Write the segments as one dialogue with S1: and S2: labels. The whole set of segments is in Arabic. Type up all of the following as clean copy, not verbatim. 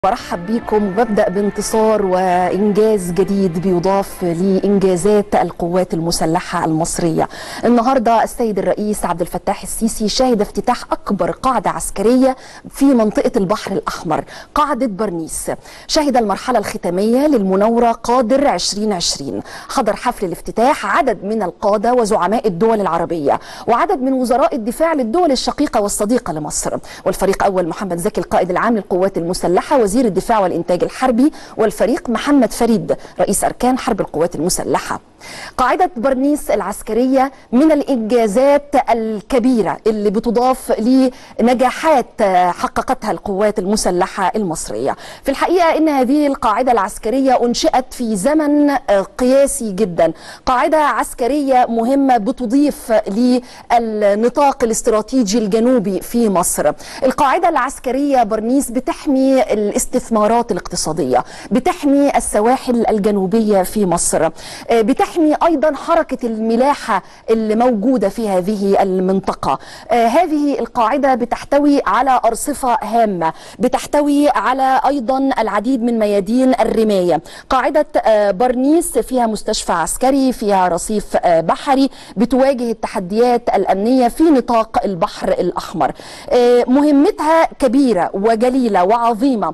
S1: برحب بيكم وببدأ بانتصار وإنجاز جديد بيضاف لإنجازات القوات المسلحة المصرية. النهاردة السيد الرئيس عبد الفتاح السيسي شهد افتتاح أكبر قاعدة عسكرية في منطقة البحر الأحمر، قاعدة برنيس. شهد المرحلة الختامية للمناورة قادر 2020. حضر حفل الافتتاح عدد من القادة وزعماء الدول العربية وعدد من وزراء الدفاع للدول الشقيقة والصديقة لمصر، والفريق أول محمد زكي القائد العام للقوات المسلحة وزير الدفاع والإنتاج الحربي، والفريق محمد فريد رئيس أركان حرب القوات المسلحة. قاعدة برنيس العسكرية من الإنجازات الكبيرة اللي بتضاف لنجاحات حققتها القوات المسلحة المصرية. في الحقيقة إن هذه القاعدة العسكرية أنشئت في زمن قياسي جدا، قاعدة عسكرية مهمة بتضيف للنطاق الاستراتيجي الجنوبي في مصر. القاعدة العسكرية برنيس بتحمي الاستثمارات الاقتصادية، بتحمي السواحل الجنوبية في مصر، بتحمي أيضا حركة الملاحة اللي موجودة في هذه المنطقة. هذه القاعدة بتحتوي على أرصفة هامة، بتحتوي على أيضا العديد من ميادين الرماية. قاعدة برنيس فيها مستشفى عسكري، فيها رصيف بحري، بتواجه التحديات الأمنية في نطاق البحر الأحمر. مهمتها كبيرة وجليلة وعظيمة،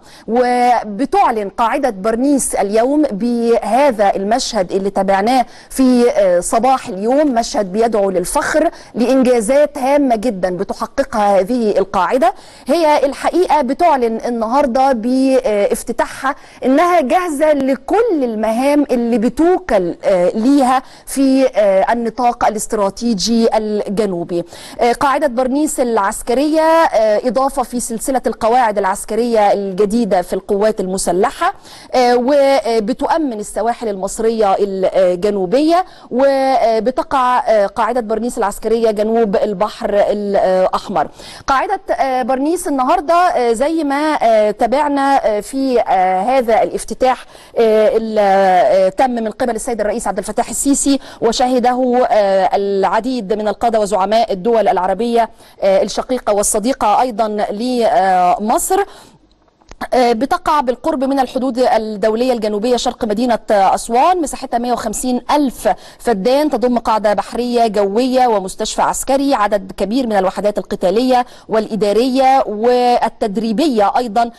S1: وبتعلن قاعدة برنيس اليوم بهذا المشهد اللي تابعناه في صباح اليوم، مشهد بيدعو للفخر لإنجازات هامة جدا بتحققها هذه القاعدة. هي الحقيقة بتعلن النهاردة بافتتاحها إنها جاهزة لكل المهام اللي بتوكل ليها في النطاق الاستراتيجي الجنوبي. قاعدة برنيس العسكرية إضافة في سلسلة القواعد العسكرية الجديدة في القوات المسلحة، وبتؤمن السواحل المصرية الجنوبية، وبتقع قاعدة برنيس العسكرية جنوب البحر الأحمر. قاعدة برنيس النهاردة زي ما تابعنا في هذا الافتتاح اللي تم من قبل السيد الرئيس عبد الفتاح السيسي وشهده العديد من القادة وزعماء الدول العربية الشقيقة والصديقة أيضا لمصر. بتقع بالقرب من الحدود الدولية الجنوبية شرق مدينة أسوان، مساحتها 150 ألف فدان، تضم قاعدة بحرية جوية ومستشفى عسكري، عدد كبير من الوحدات القتالية والإدارية والتدريبية أيضا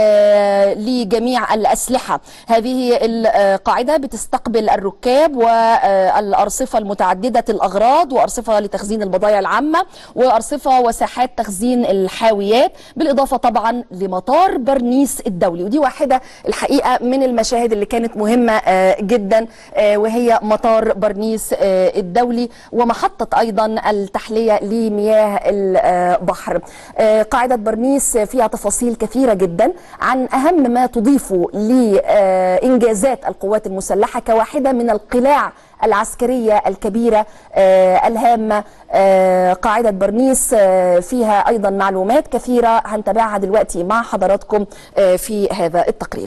S1: لجميع الأسلحة. هذه القاعدة بتستقبل الركاب والأرصفة المتعددة الأغراض، وأرصفة لتخزين البضائع العامة، وأرصفة وساحات تخزين الحاويات، بالإضافة طبعا لمطار برنيس الدولي. ودي واحدة الحقيقة من المشاهد اللي كانت مهمة جدا، وهي مطار برنيس الدولي ومحطة أيضا التحلية لمياه البحر. قاعدة برنيس فيها تفاصيل كثيرة جدا عن أهم ما تضيفه لإنجازات القوات المسلحة كواحدة من القلاع العسكرية الكبيرة الهامة. قاعدة برنيس فيها أيضا معلومات كثيرة هنتابعها دلوقتي مع حضراتكم في هذا التقرير.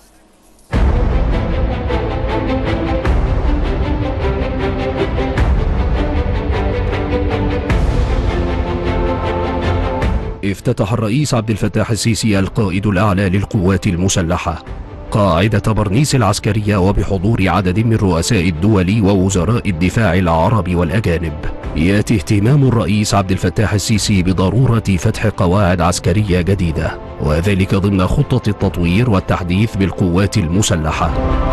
S2: افتتح الرئيس عبد الفتاح السيسي القائد الأعلى للقوات المسلحة قاعدة برنيس العسكرية وبحضور عدد من رؤساء الدول ووزراء الدفاع العرب والأجانب. يأتي اهتمام الرئيس عبد الفتاح السيسي بضرورة فتح قواعد عسكرية جديدة، وذلك ضمن خطة التطوير والتحديث بالقوات المسلحة.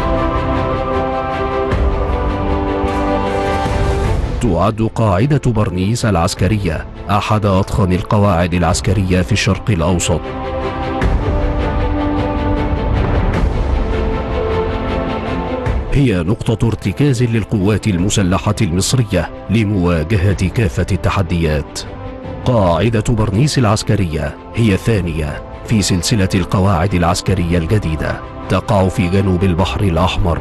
S2: تعد قاعدة برنيس العسكرية أحد أضخم القواعد العسكرية في الشرق الأوسط، هي نقطة ارتكاز للقوات المسلحة المصرية لمواجهة كافة التحديات. قاعدة برنيس العسكرية هي الثانية في سلسلة القواعد العسكرية الجديدة، تقع في جنوب البحر الأحمر.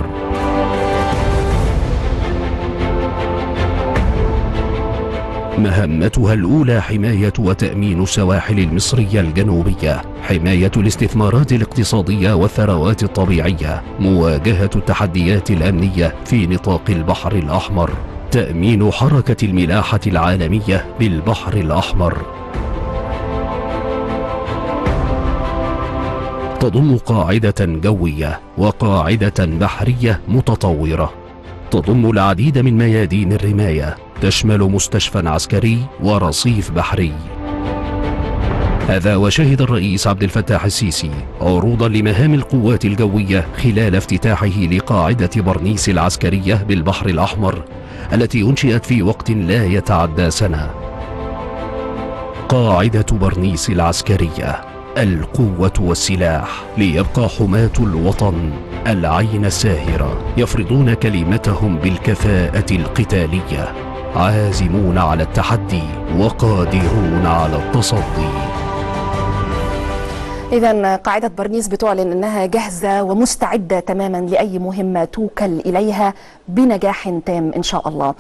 S2: مهمتها الأولى حماية وتأمين السواحل المصرية الجنوبية، حماية الاستثمارات الاقتصادية والثروات الطبيعية، مواجهة التحديات الأمنية في نطاق البحر الأحمر، تأمين حركة الملاحة العالمية بالبحر الأحمر. تضم قاعدة جوية وقاعدة بحرية متطورة، تضم العديد من ميادين الرماية، تشمل مستشفى عسكري ورصيف بحري. هذا وشهد الرئيس عبد الفتاح السيسي عروضا لمهام القوات الجوية خلال افتتاحه لقاعدة برنيس العسكرية بالبحر الأحمر التي أنشئت في وقت لا يتعدى سنة. قاعدة برنيس العسكرية، القوة والسلاح، ليبقى حماة الوطن العين الساهرة يفرضون كلمتهم بالكفاءة القتالية، عازمون على التحدي وقادرون على التصدي.
S1: إذن قاعدة برنيس بتعلن أنها جاهزة ومستعدة تماما لأي مهمة توكل إليها بنجاح تام إن شاء الله.